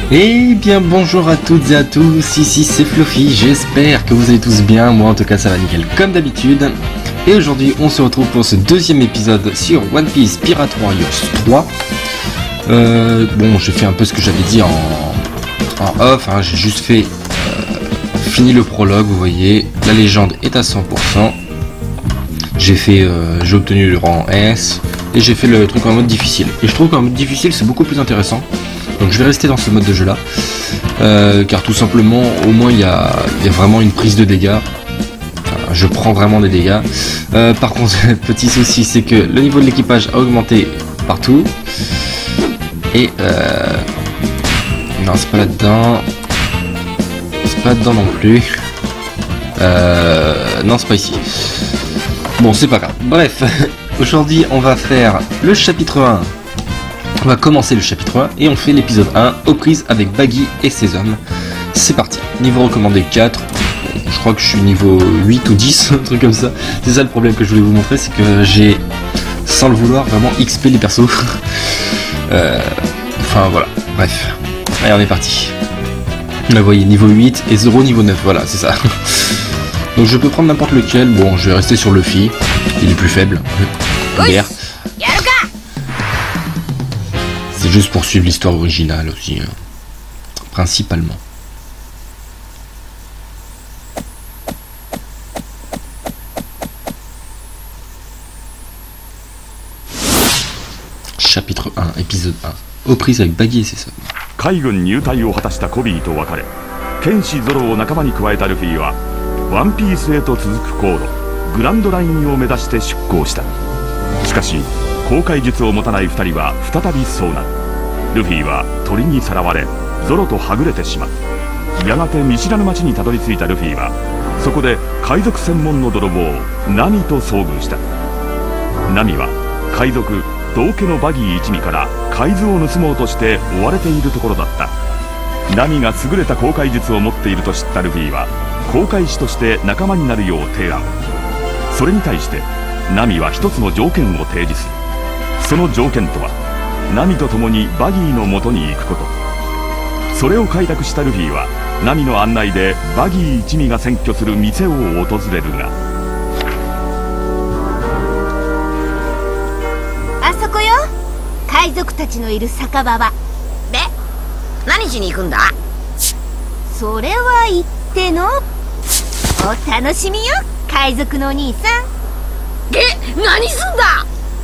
Eh bien bonjour à toutes et à tous, ici c'est Fluffy, j'espère que vous allez tous bien, moi en tout cas ça va nickel comme d'habitude. Et aujourd'hui on se retrouve pour ce deuxième épisode sur One Piece Pirate Warriors 3. Bon, j'ai fait un peu ce que j'avais dit en off, hein, j'ai juste fait fini le prologue, vous voyez, la légende est à 100%. J'ai obtenu le rang S et j'ai fait le truc en mode difficile. Et je trouve qu'en mode difficile c'est beaucoup plus intéressant. Donc je vais rester dans ce mode de jeu là, car tout simplement au moins il y a vraiment une prise de dégâts. Enfin, je prends vraiment des dégâts. Par contre, petit souci, c'est que le niveau de l'équipage a augmenté partout. Et non, c'est pas là-dedans. C'est pas là-dedans non plus. Non, c'est pas ici. Bon, c'est pas grave. Bref, aujourd'hui on va faire le chapitre 1. On va commencer le chapitre 1 et on fait l'épisode 1 aux prises avec Baggy et ses hommes. C'est parti. Niveau recommandé 4. Je crois que je suis niveau 8 ou 10, un truc comme ça. C'est ça le problème que je voulais vous montrer, c'est que j'ai, sans le vouloir, vraiment XP les persos. Enfin voilà, bref. Allez, on est parti. Là vous voyez, niveau 8 et 0 niveau 9, voilà, c'est ça. Donc je peux prendre n'importe lequel. Bon, je vais rester sur Luffy. Il est plus faible. Guerre. C'est juste pour suivre l'histoire originale aussi, principalement. Chapitre 1, épisode 1. Aux prises avec Baggy et ses hommes. 海軍入隊を果たしたコビーと別れ、剣士ゾロを仲間に加えたルフィはワンピースへと続く航路グランドラインを目指して出港した。しかし航海術を持たない2人は再び遭難。ルフィは鳥にさらわれゾロとはぐれてしまう。やがて見知らぬ町にたどり着いたルフィはそこで海賊専門の泥棒ナミと遭遇した。ナミは海賊道家のバギー一味から海図を盗もうとして追われているところだった。ナミが優れた航海術を持っていると知ったルフィは航海士として仲間になるよう提案。それに対してナミは一つの条件を提示する。その条件とはナミと共にバギーの元に行くこと。それを快諾したルフィはナミの案内でバギー一味が占拠する店を訪れるが、 あそこよ、海賊たちのいる酒場は。 で、何しに行くんだ？ それは言ってのお楽しみよ、海賊のお兄さん。 何すんだ？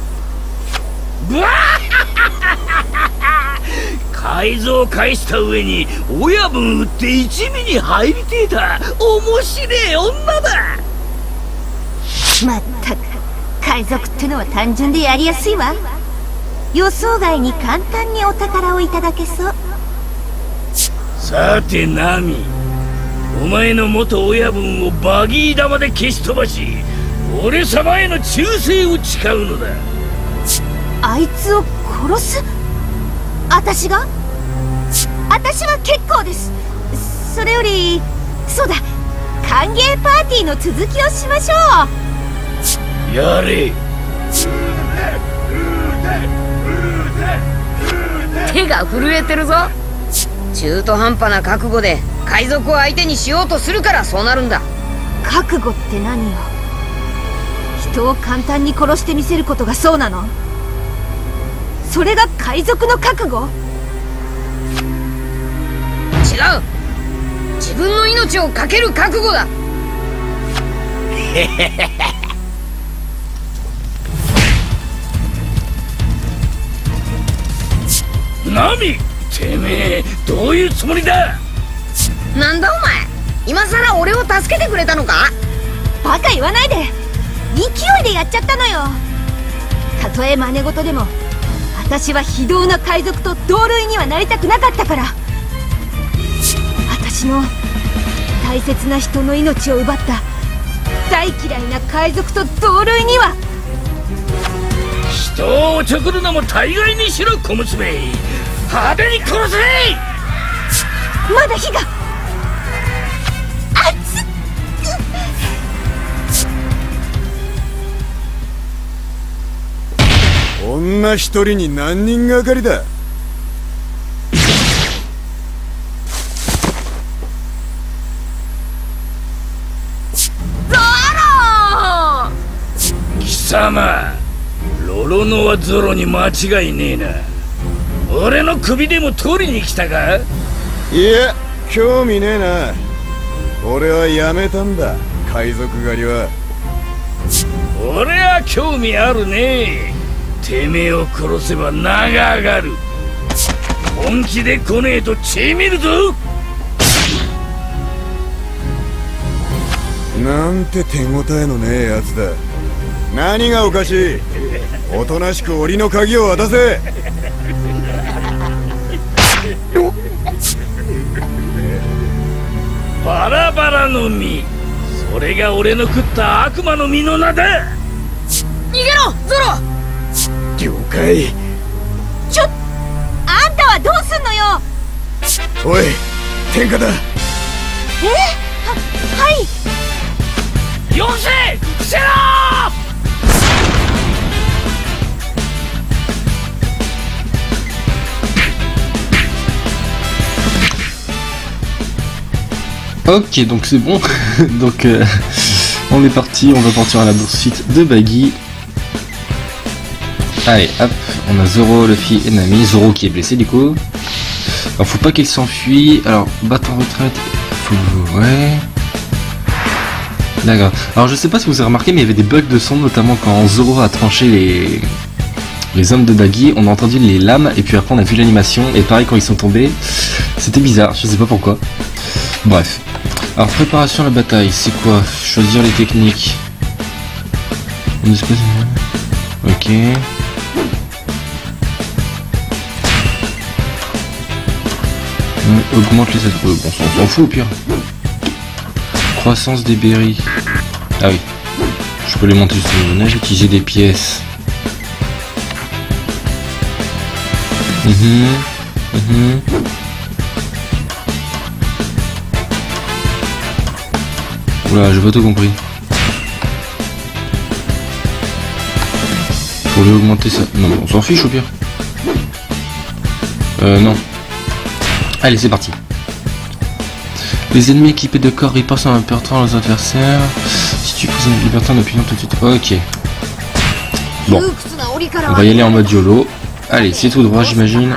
改造返した上に親分売って一味に入りてえだ。面白え女だ。 まったく海賊ってのは単純でやりやすいわ。予想外に簡単にお宝をいただけそう。 さてナミ、お前の元親分をバギー玉で消し飛ばし俺様への忠誠を誓うのだ。 あいつを殺す？私が？私は結構です。それより、そうだ、歓迎パーティーの続きをしましょう。 やれ。 手が震えてるぞ。中途半端な覚悟で海賊を相手にしようとするからそうなるんだ。 覚悟って何よ。人を簡単に殺してみせることがそうなの？それが海賊の覚悟？ 違う、自分の命を懸ける覚悟だ。 ナミ、てめえどういうつもりだ？ なんだお前、今さら俺を助けてくれたのか？ バカ言わないで。勢いでやっちゃったのよ。たとえ真似事でも私は非道な海賊と同類にはなりたくなかったから。私の大切な人の命を奪った大嫌いな海賊と同類には。 人をおちょくるのも大概にしろ小娘。派手に殺せ。 まだ火が熱っ。 女一人に何人がかりだ。 様、ロロノアゾロに間違いねえな。俺の首でも取りに来たか？ いや、興味ねえな。俺はやめたんだ、海賊狩りは。 俺は興味あるね。てめえを殺せば名が上がる。本気で来ねえと血見るぞ。 なんて手応えのねえやつだ。何がおかしい。おとなしく檻の鍵を渡せ。 バラバラの実、それが俺の食った悪魔の実の名だ。 逃げろゾロ。 了解。 あんたはどうすんのよ。 おい、天下だ。 はい。 よせ伏せろ。 Ok, donc c'est bon. Donc on est parti, on va partir à la poursuite de Baggy. Allez, hop, on a Zoro, Luffy et Nami. Zoro qui est blessé du coup. Alors faut pas qu'il s'enfuit. Alors battre en retraite. Faut... Ouais. D'accord. Alors je sais pas si vous avez remarqué, mais il y avait des bugs de son, notamment quand Zoro a tranché les hommes de Baggy. On a entendu les lames et puis après on a vu l'animation. Et pareil quand ils sont tombés, c'était bizarre. Je sais pas pourquoi. Bref. Alors préparation à la bataille, c'est quoi? Choisir les techniques. Ok. Augmente les... Bon, on s'en fout au pire. Croissance des berries. Ah oui. Je peux les monter sur le neige, utiliser des pièces. Oula, j'ai pas tout compris. Faut lui augmenter ça. Non, on s'en fiche au pire. Non. Allez, c'est parti. Les ennemis équipés de corps ripostent en apertant leurs adversaires. Si tu poses une liberté en appuyant tout de suite. Ok. Bon. On va y aller en mode YOLO. Allez, c'est tout droit, j'imagine.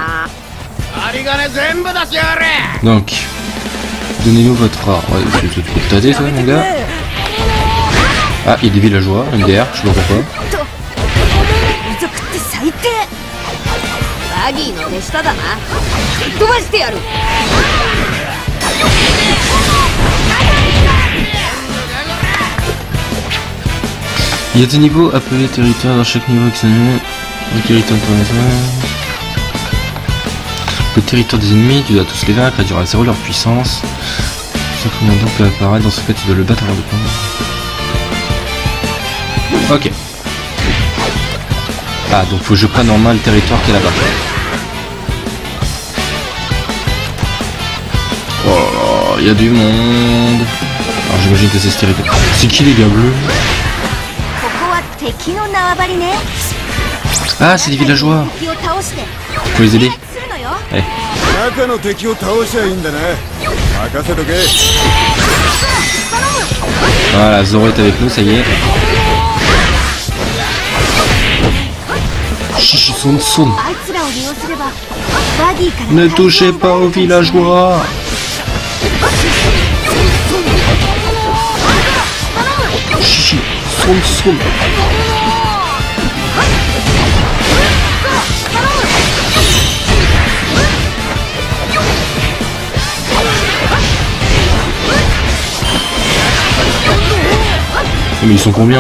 Donc. Donnez-nous votre art. Ouais, t'as dit ça, mon gars? Ah, il y a des villageois, MDR, je sais pas pourquoi. Il y a des niveaux appelés territoires dans chaque niveau qui s'anime. Le territoire le territoire des ennemis, tu dois tous les vaincre, réduire à zéro leur puissance. Ce commandant peut apparaître, dans ce cas tu dois le battre avant de prendre. Ok. Ah, donc faut que je prenne en main le territoire qui est là-bas. Oh, il y a du monde. Alors j'imagine que c'est ce territoire. C'est qui les gars bleus? Ah, c'est des villageois. Faut les aider. Hey. Voilà, Zoro est avec nous, ça y est. Chichi son son. Ne touchez pas aux villageois. Chichi son son. Mais ils sont combien?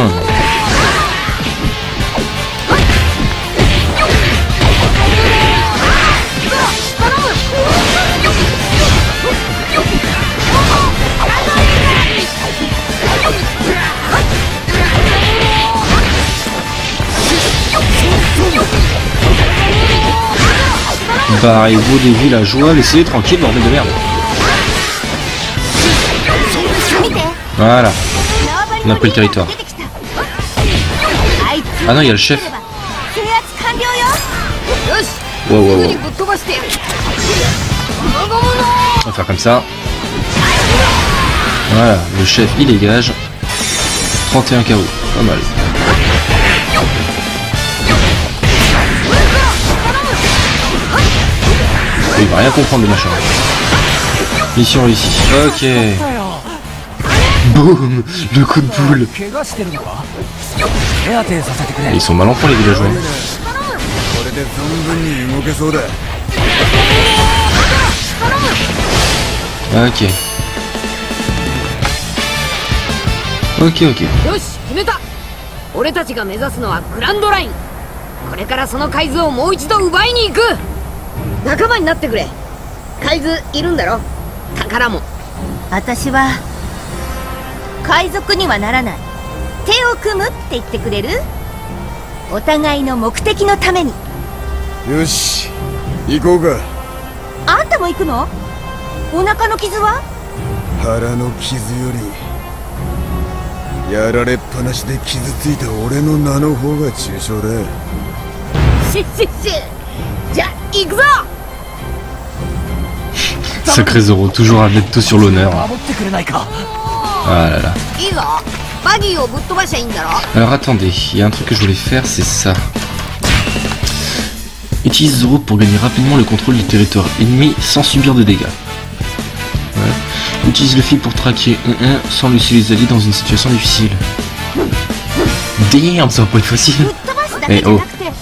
Barrez-vous des villageois, laissez-les tranquilles, bordel de merde. Voilà. On a pris le territoire. Ah non, il y a le chef. Wow, wow, wow. On va faire comme ça. Voilà, le chef il dégage. 31 KO, pas mal. Il va rien comprendre le machin. Mission réussie. Ok. Boum. Le coup de boule. Ils sont mal en point les villageois. これで存分に動けそうだ。 Ok. Ok, ok. よし決めた。俺たちが目指すのはグランドライン。これからその海図をもう一度奪いに行く。仲間になってくれ。海図いるんだろ。宝も。 私は海賊にはならない。手を組むって言ってくれる？お互いの目的のために。 よし、行こうか。 あんたも行くの？お腹の傷は？ 腹の傷よりやられっぱなしで傷ついた俺の名の方が重傷だ。 シじゃ行くぞ。 Sacré Zoro, toujours à mettre tout sur l'honneur. Ah là là. いいぞ。バギーをぶっ飛ばしゃいいんだろ。 Alors attendez, il y a un truc que je voulais faire, c'est ça. Utilise Zoro pour gagner rapidement le contrôle du territoire ennemi sans subir de dégâts. Ouais. Utilise Luffy pour traquer 1-1 sans laisser les alliés dans une situation difficile. Damn, ça va pas être facile. Eh oh.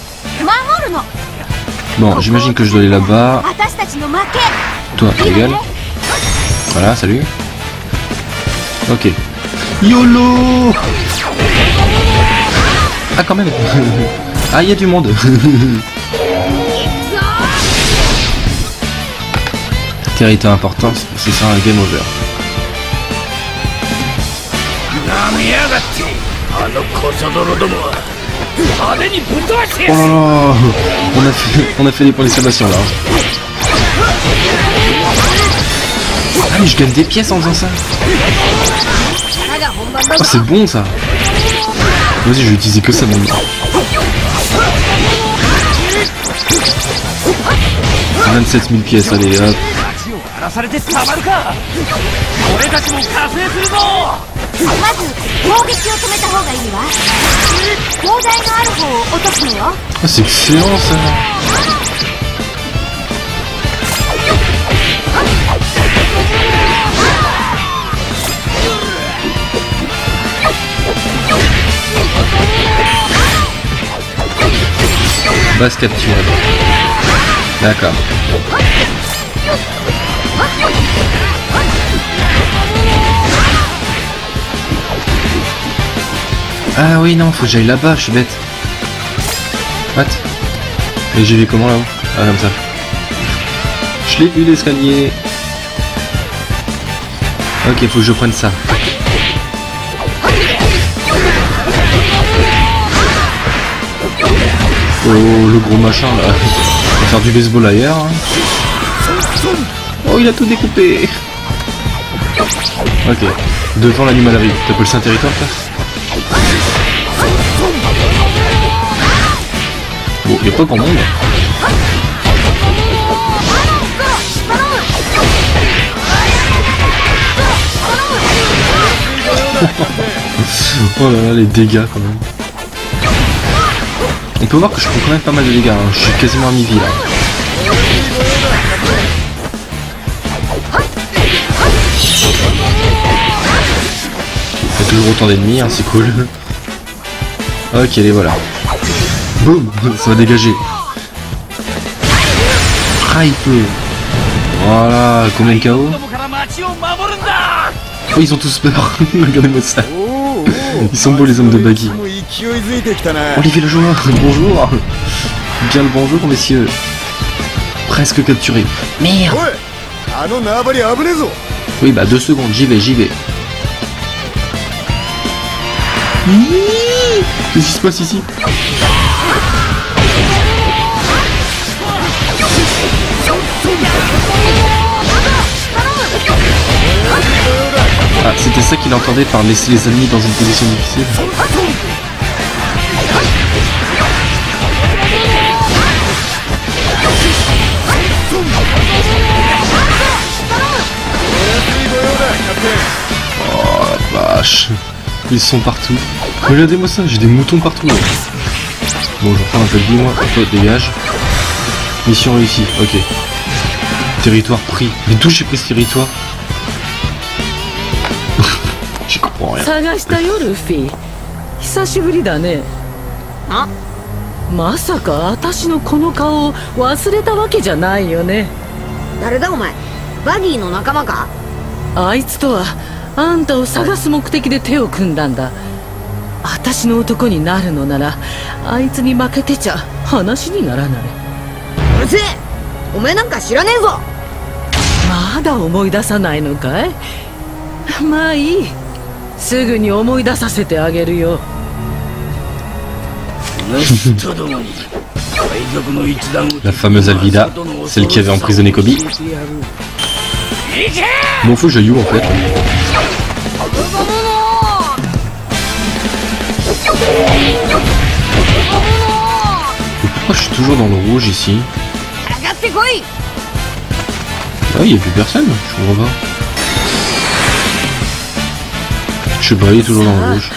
Bon, j'imagine que je dois aller là-bas. Toi, ta gueule. Voilà, salut. Ok. YOLO. Ah, quand même. Ah, il y a du monde. Territoire important, c'est ça un game over. Oh là là, on a fait des points d'exclamation là. Ah mais je gagne des pièces en faisant ça. Oh c'est bon ça. Vas-y je vais utiliser que ça maintenant. 27 000 pièces, allez hop. Ah, c'est excellent ça. Base capturée. D'accord. Ah oui non, faut que j'aille là-bas, je suis bête. What? Et j'y vais comment là-haut? Ah comme ça. Je l'ai vu l'escalier. Ok, faut que je prenne ça. Oh le gros machin là. On va faire du baseball ailleurs. Hein. Oh il a tout découpé. Ok. Devant l'animalerie. T'appelles ça un territoire toi? Bon, y'a pas grand monde. Oh là là, les dégâts quand même. On peut voir que je prends quand même pas mal de dégâts, hein. Je suis quasiment à mi-vie là. Il y a toujours autant d'ennemis, hein, c'est cool. Ok, les voilà. Boum, ça va dégager. Ah, il peut. Voilà, combien de KO? Oh, ils ont tous peur. Regardez-moi ça. Ils sont beaux les hommes de Baggy. Oh les villageois, bonjour. Bien le bonjour messieurs. Presque capturé. Merde. Oui bah 2 secondes, j'y vais. Qu'est-ce qui se passe ici? Ah, c'était ça qu'il entendait par laisser les ennemis dans une position difficile. Oh la vache. Ils sont partout. Regardez-moi ça, j'ai des moutons partout. Là. Bon, je reprends un peu de vie, moi. Toi, dégage. Mission réussie, ok. Territoire pris. Mais d'où j'ai pris ce territoire? J'y comprends rien. 探したよルフィ。久しぶりだね。 あ、 まさか私のこの顔を忘れたわけじゃないよね。 誰だお前？バギーの仲間か？ あいつとはあんたを探す目的で手を組んだんだ。私の男になるのならあいつに負けてちゃ話にならない。 うるせえ！お前なんか知らねえぞ。 まだ思い出さないのかい？まあいい、すぐに思い出させてあげるよ。 La fameuse Alvida, celle qui avait emprisonné Kobe. Bon, faut que je you en fait. Pourquoi je suis toujours dans le rouge ici? Ah oui, il n'y a plus personne, je comprends pas. Je sais pas, il est toujours dans le rouge.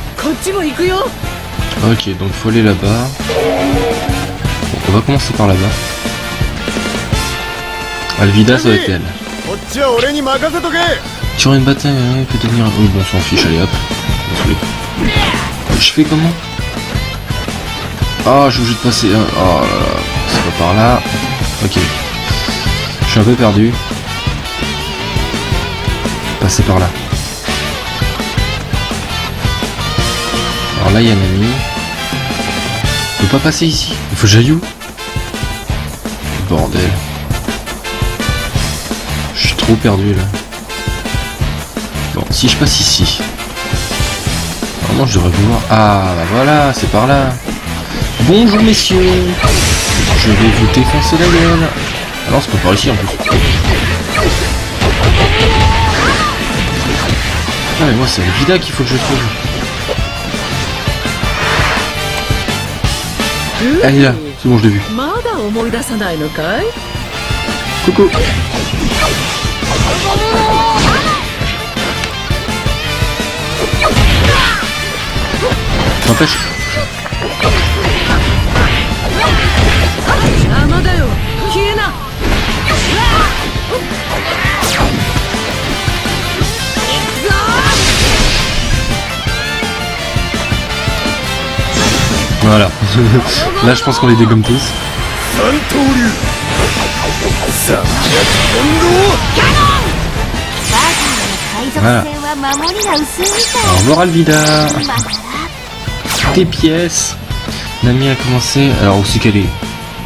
Ok, donc faut aller là-bas. Bon, on va commencer par là-bas. Alvida, ça va être elle. Sur une bataille, peut devenir... Oui, bon, on s'en fiche, allez hop. Je fais comment? Ah, je suis obligé de passer... Oh là là, c'est pas par là. Ok. Je suis un peu perdu. Passer par là. Alors là, il y a un ami. Je peux pas passer ici. Il faut que j'aille où? Bordel. Je suis trop perdu là. Bon, si je passe ici. Normalement, je devrais pouvoir... Ah, bah voilà, c'est par là. Bonjour messieurs. Je vais vous défoncer la gueule. Ah non, c'est pas par ici en plus. Ah mais moi c'est le Vida qu'il faut que je trouve. Ah il est là, c'est bon je l'ai vu. Coucou. N'empêche. Voilà. Là je pense qu'on les dégomme tous. Voilà. Au revoir Alvida. Tes pièces. Nami a commencé. Alors où c'est qu'elle est?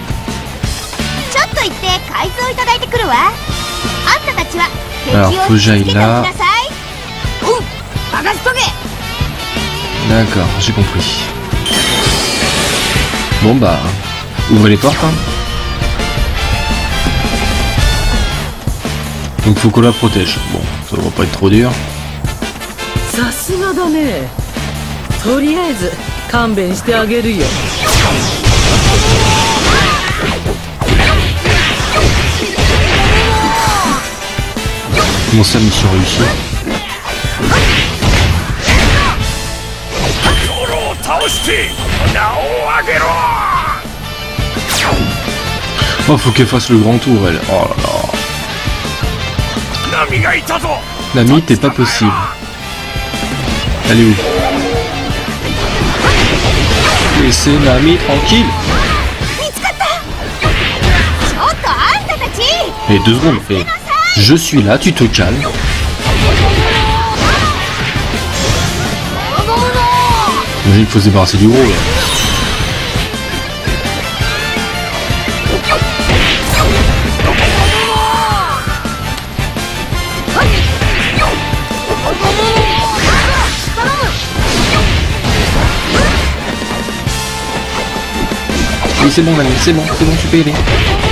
Alors faut que j'aille là. D'accord, j'ai compris. Bon bah, ouvrez les portes hein. Donc faut qu'on la protège. Bon, ça devrait pas être trop dur. Comment ça, mission réussie? Oh, faut qu'elle fasse le grand tour, elle. Oh là là. Nami, t'es pas possible. Elle est où? Laissez Nami tranquille. Et 2 secondes. Et je suis là, tu te calmes. Imagine qu'il faut se débarrasser du gros là. Oui c'est bon Nami, c'est bon, tu peux y aller.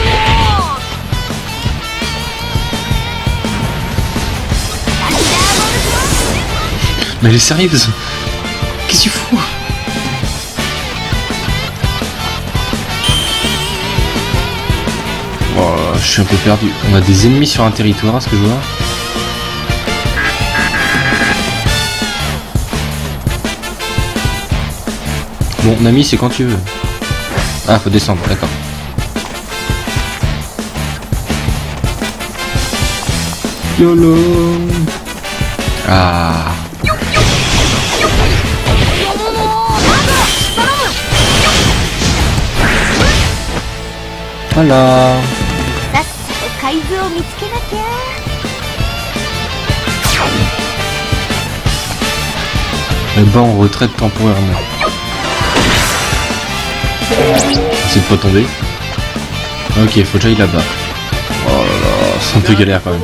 Mais elle est sérieuse. Qu'est-ce que tu fous? Oh, je suis un peu perdu. On a des ennemis sur un territoire, à ce que je vois. Bon, Nami, c'est quand tu veux. Ah, faut descendre, d'accord. YOLO. Ah. Voilà. さっさと海図を見つけなきゃ。 Elle bat en retraite temporairement. C'est de pas tomber. Ok, faut que j'aille là-bas. Oh là là, c'est un peu galère quand même.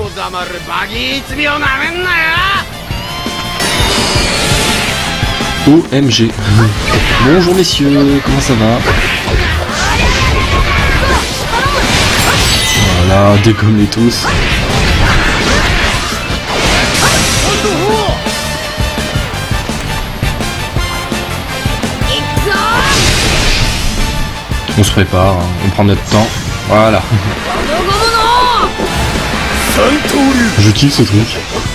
OMG. Bonjour messieurs, comment ça va? Voilà, dégomme-les tous. On se prépare, hein. On prend notre temps. Voilà. Je kiffe ce truc.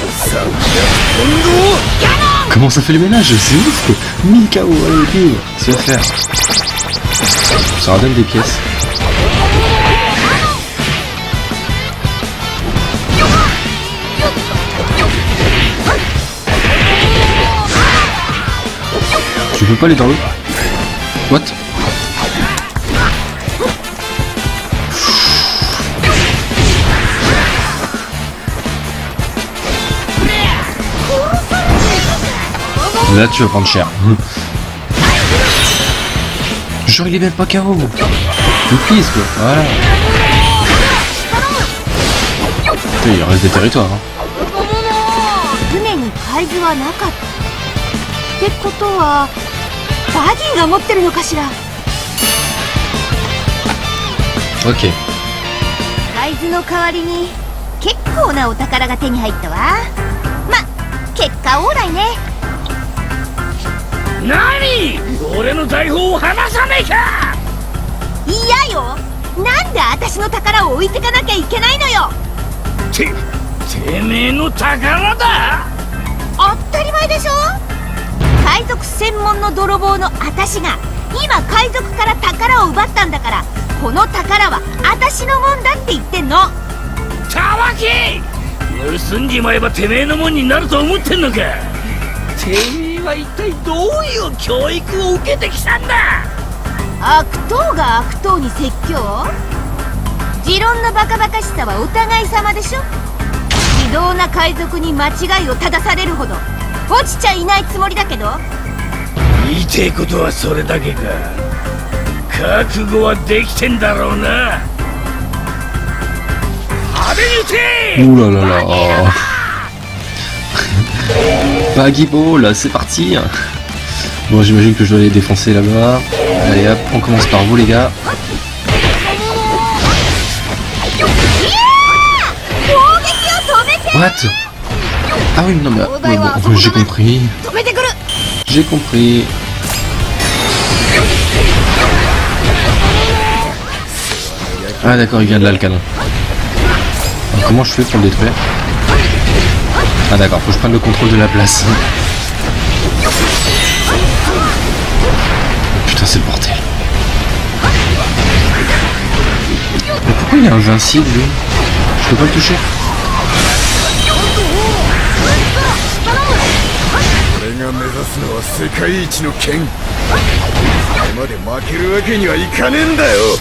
Comment ça fait le ménage? C'est ouf quoi. 1000 KO, allez, bim, c'est à faire. Ça redonne des pièces. Tu peux pas aller dans l'eau? What? Là tu vas prendre cher. Genre il est même pas KO. Tu pisses quoi, voilà. Putain, il reste des territoires hein. 船に海図はなかったってことはバギーが持ってるのかしら。 Ok. 海図の代わりに結構なお宝が手に入ったわ。ま、結果オーライね。 何？俺の財宝を離さねえか！ 嫌よ。なんで私の宝を置いてかなきゃいけないのよ。 てめえの宝だ。 当たり前でしょ。海賊専門の泥棒の私が今海賊から宝を奪ったんだから、この宝は私のもんだって言ってんの。 たわけ！盗んじまえばてめえのもんになると思ってんのか。てめえは一体どういう教育を受けてきたんだ。 悪党が悪党に説教？持論のバカバカしさはお互い様でしょ。非道な海賊に間違いを正されるほど落ちちゃいないつもりだけど。 言いてえことはそれだけか。覚悟はできてんだろうな。派手に撃て！ Ouh là là là. Baggy Ball, c'est parti. Bon, j'imagine que je dois les défoncer là-bas. Allez hop, on commence par vous les gars. What? Ah oui, non mais bon, j'ai compris. J'ai compris. Ah d'accord, il vient de là le canon. Alors, comment je fais pour le détruire? Ah d'accord, faut que je prenne le contrôle de la place. Putain, c'est le bordel. Mais pourquoi il est invincible lui? Je peux pas le toucher? 俺が目指すのは世界一の剣。これまで負けるわけにはいかねえんだよ。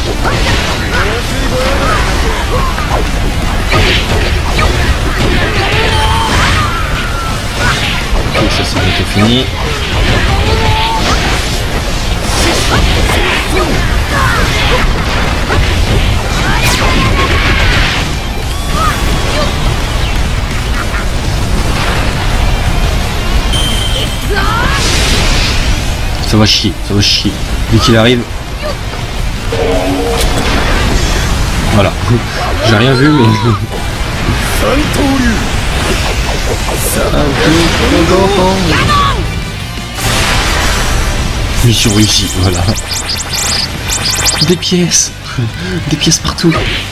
Ok, ça c'est bientôt fini. Ça va chier, ça va chier. Dès qu'il arrive. Voilà. J'ai rien vu mais. Mission réussie, voilà. Des pièces. Des pièces partout.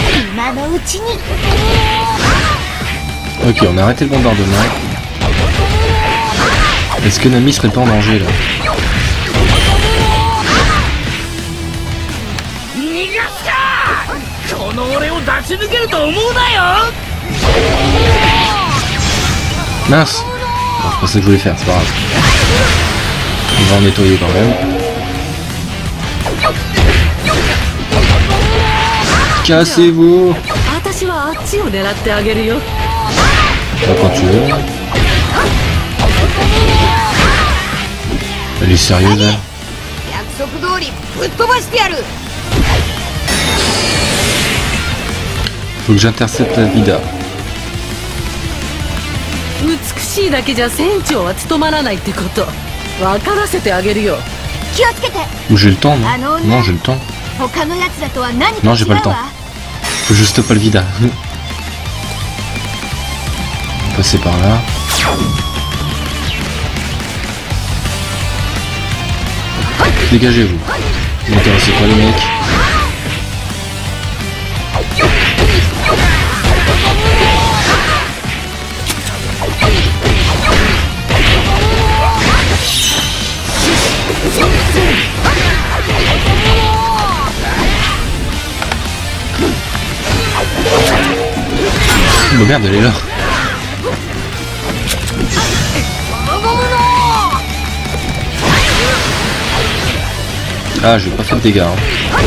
Ok, on a arrêté le bombardement. Est-ce que Nami serait pas en danger là? Mince. Bon, c'est pas ça que je voulais faire, c'est pas grave. On va en nettoyer quand même. Cassez-vous. Quand tu veux. Elle est sérieuse, elle. Faut que j'intercepte la Vida. J'ai le temps, non? Non, j'ai le temps. Non, j'ai pas le temps. Faut juste pas le Vida. Passer par là. Dégagez-vous. Ne m'intéressez pas les mecs. Oh merde, elle est là. Ah, j'ai pas fait de dégâts. Hein.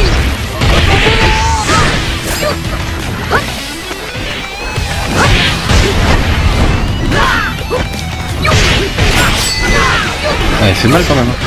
Ah, elle fait mal quand même. Hein.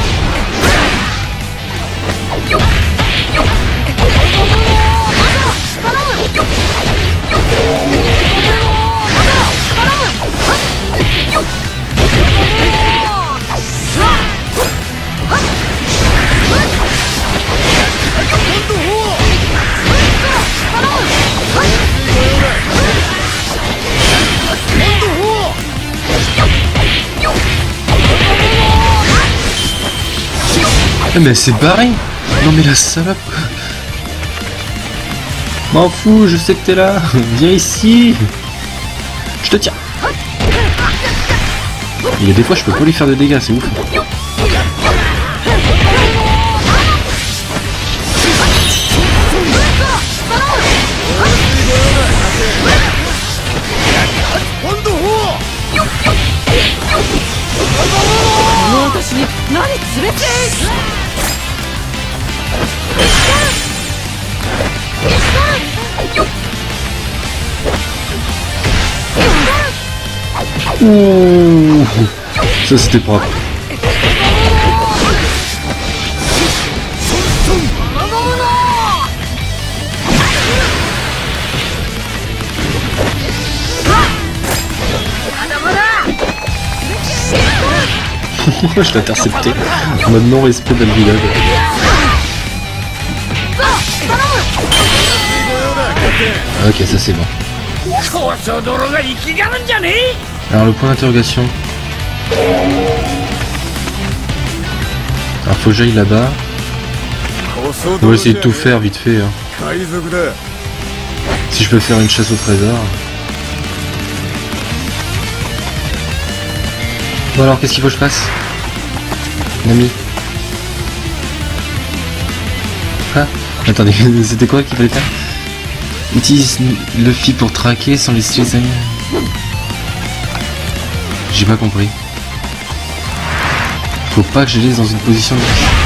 Mais elle s'est barrée. Non mais la salope quoi. M'en fous, je sais que t'es là. Viens ici. Je te tiens. Il y a des fois je peux pas lui faire de dégâts, c'est ouf. Ouh, ça c'était propre. Je l'ai intercepté. En mode non-respect de village. Ok, ça c'est bon. Alors le point d'interrogation. Alors faut que j'aille là-bas. On va essayer de tout faire vite fait. Hein. Si je peux faire une chasse au trésor. Bon alors qu'est-ce qu'il faut que je fasse, Nami? Ah, attendez, c'était quoi qu'il fallait faire? Utilise Luffy pour traquer sans laisser les amis. J'ai pas compris. Faut pas que je les laisse dans une position de...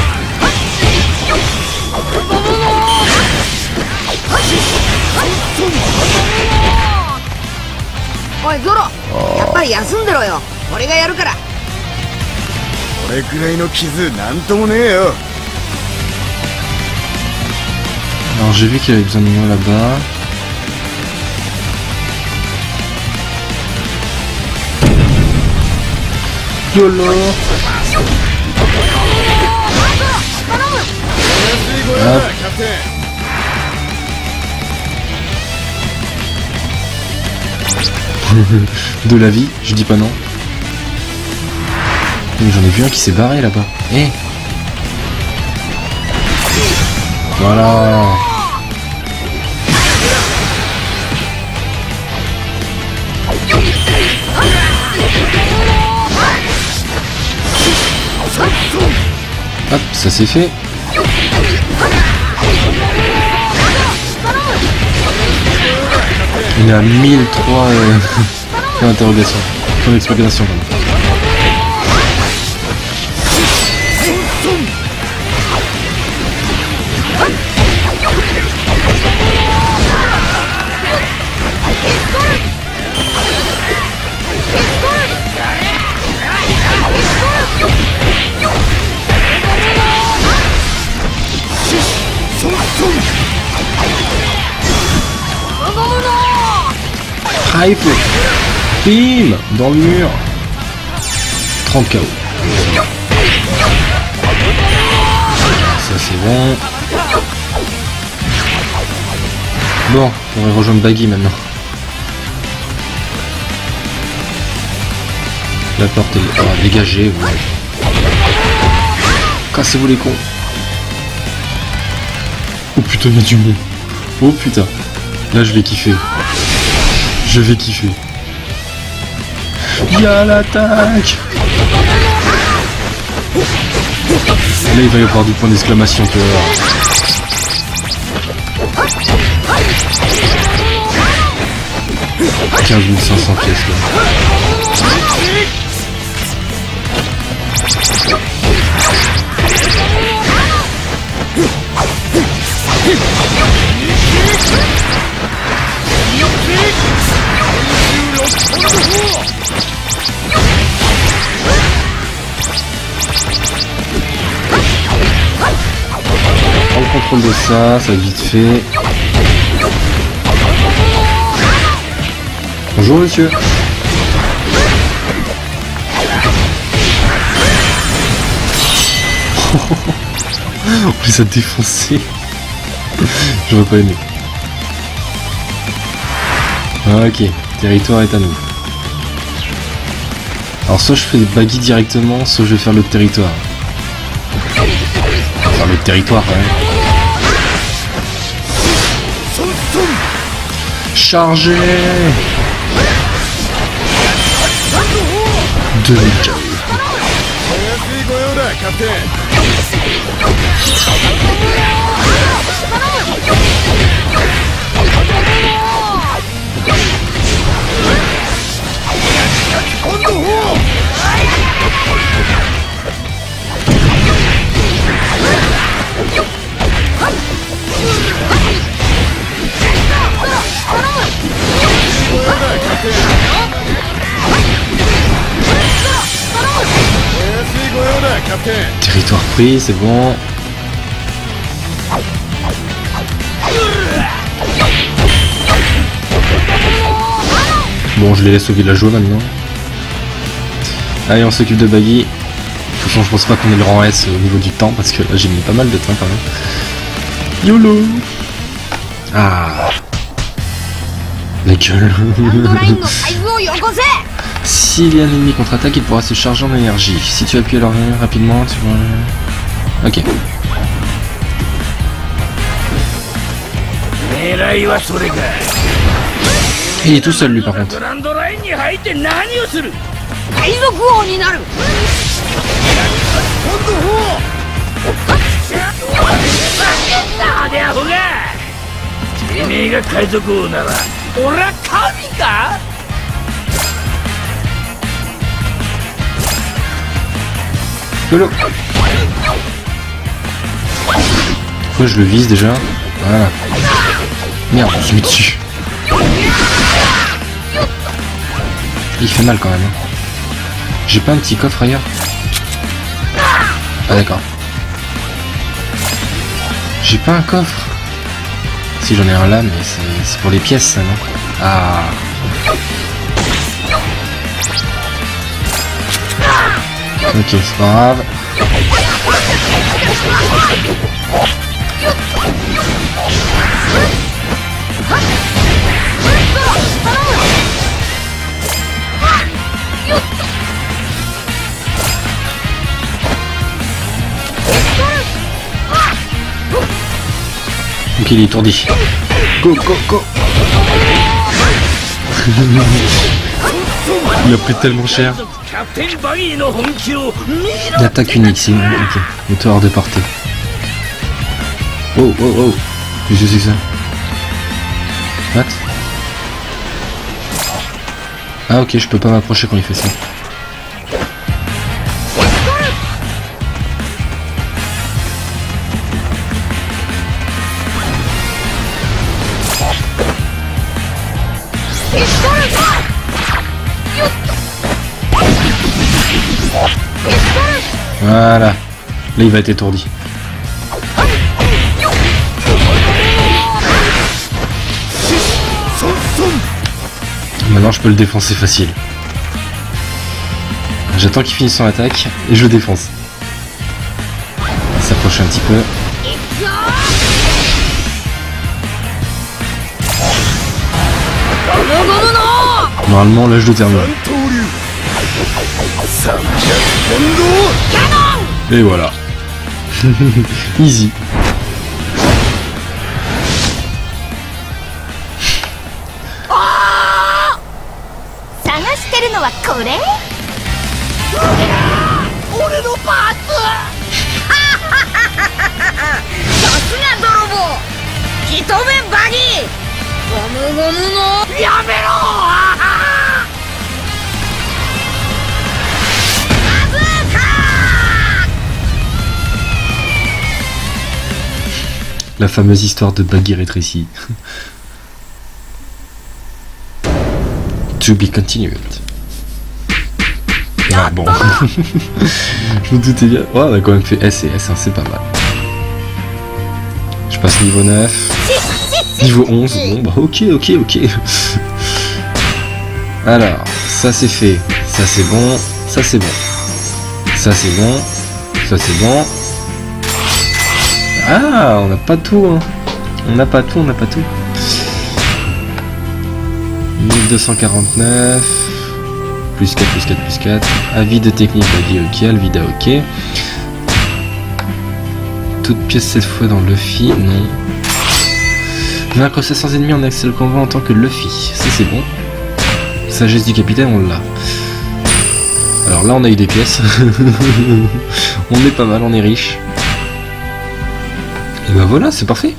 Oi Zoro, yappari yasundero yo. Ore ga yaru kara. Ore kurai no kizu nan to mo nee yo. Alors j'ai vu qu'il avait besoin de moi là-bas. YOLO. Hop. De la vie, je dis pas non. J'en ai vu un qui s'est barré là-bas. Eh. Voilà. Hop, ça c'est fait. On est à 1003 points d'interrogation. Point d'exploitation, pardon. Hype. Bim. Dans le mur. 30 KO. Ça c'est bon. Bon, on va rejoindre Baggy maintenant. La porte est dégagée. Ouais. Cassez-vous les cons. Oh putain, il y a du monde. Oh putain. Là je vais kiffer. Je vais kiffer. Il y a l'attaque. Là il va y avoir du point d'exclamation, tu vas voir. « 15 500 pièces là. Prends le contrôle de ça, ça va vite fait. Bonjour monsieur. On les a défoncés. J'aurais pas aimé. Ok, territoire est à nous. Alors soit je fais Baggy directement, soit je vais faire le territoire. Enfin le territoire quand même. Chargez. 2000 KO. Territoire pris, c'est bon. Bon, je les laisse aux villageois maintenant. Allez, on s'occupe de Baggy. De toute façon, je pense pas qu'on ait le rang S au niveau du temps, parce que là, j'ai mis pas mal de temps quand même. YOLO. Ah. La gueule. S'il y a un ennemi contre-attaque, il pourra se charger en énergie. Si tu appuies alors rapidement, tu vois... Ok. Il est tout seul lui par contre. Lolo. Pourquoi je le vise déjà? Voilà. Merde, je suis mis dessus. Il fait mal quand même. J'ai pas un petit coffre ailleurs? Ah d'accord. J'ai pas un coffre. Si j'en ai un là, mais c'est pour les pièces ça, non? Ah. Ok, c'est pas grave. Ok, il est étourdi. Go, go, go. Il a pris tellement cher. L'attaque unique, c'est ok. Moteur hors de portée. Oh, oh, oh. Qu'est-ce que c'est que ça? What? Ah ok, je peux pas m'approcher quand il fait ça. Voilà. Là il va être étourdi. Maintenant je peux le défoncer facile. J'attends qu'il finisse son attaque et je le défonce. Il s'approche un petit peu. Normalement là je le termine. Et voilà. Easy. La fameuse histoire de Baggy rétréci. To be continued. Ah bon. Je me doutais bien. Ouais, on a quand même fait S et S, hein, c'est pas mal. Je passe niveau 9. Niveau 11. Bon bah ok. Alors, ça c'est fait. Ça c'est bon. Ça c'est bon. Ça c'est bon. Ça c'est bon. Ah, on n'a pas tout, hein. On n'a pas tout. 1249. Plus 4. Avis de technique, avis ok. Alvida ok. Toute pièce cette fois dans Luffy, non. Vaincre 700 ennemis en accès le combat en tant que Luffy. Ça c'est bon. Sagesse du capitaine, on l'a. Alors là on a eu des pièces. On est pas mal, on est riche. Et bah voilà, c'est parfait.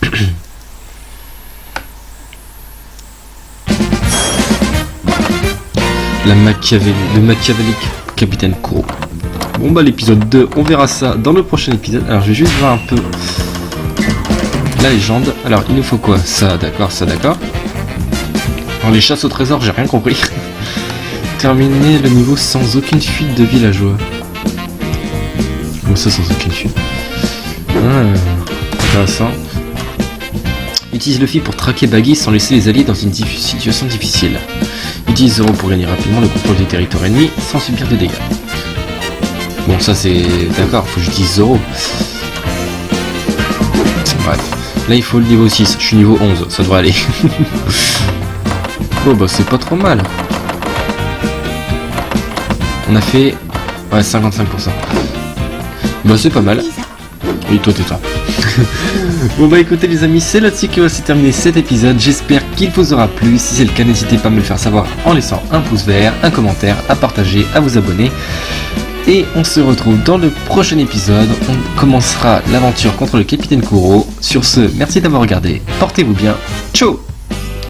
Le machiavélique capitaine Kuro. Bon bah l'épisode 2, on verra ça dans le prochain épisode. Alors je vais juste voir un peu la légende. Alors il nous faut quoi? Ça d'accord. Alors les chasses au trésor, j'ai rien compris. Terminer le niveau sans aucune fuite de villageois. Bon ça sans aucune fuite. Intéressant. Utilise Luffy pour traquer Baggy sans laisser les alliés dans une situation difficile. Utilise Zoro pour gagner rapidement le contrôle des territoires ennemis sans subir des dégâts. Bon ça c'est... D'accord, faut que j'utilise Zoro. Bref. Là il faut le niveau 6, je suis niveau 11, ça devrait aller. Oh bah c'est pas trop mal. On a fait... Ouais 55%. Bah c'est pas mal. Oui toi t'es ça. Bon bah écoutez les amis, c'est là-dessus que va se terminer cet épisode. J'espère qu'il vous aura plu. Si c'est le cas, n'hésitez pas à me le faire savoir en laissant un pouce vert, un commentaire, à partager, à vous abonner. Et on se retrouve dans le prochain épisode. On commencera l'aventure contre le capitaine Kuro. Sur ce, merci d'avoir regardé. Portez-vous bien. Ciao.